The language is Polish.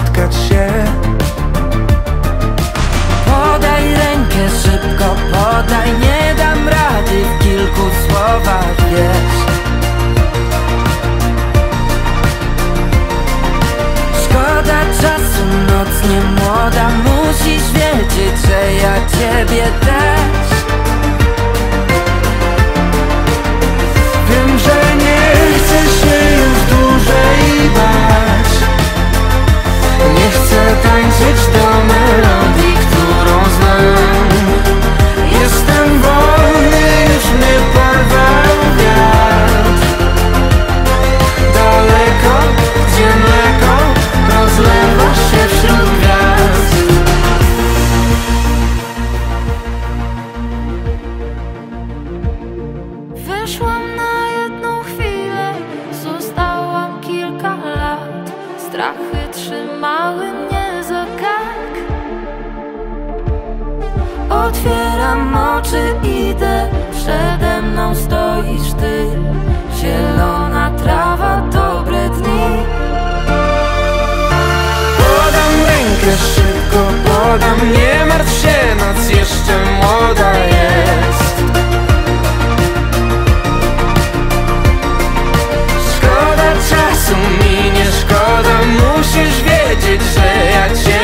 spotkać się. Podaj rękę szybko, podaj, nie dam rady w kilku słowach, wiesz. Szkoda czasu, noc nie młoda, musisz wiedzieć, że ja ciebie też. Wiem, że nie chcę się już dłużej bać. Nie chcę tańczyć do melodii, którą znam. Jestem wolny, już mnie porwał wiatr. Daleko, gdzie mleko rozlewa się wśród gwiazd. Wyszłam na jedną chwilę, zostałam kilka lat. Strachy trzymały mnie za kark. Otwieram oczy, idę, przede mną stoisz ty. Zielona trawa, dobre dni. Podam rękę szybko, podam, nie martw się, noc jeszcze młoda jest. Szkoda czasu, mi nie szkoda, musisz wiedzieć, że ja cię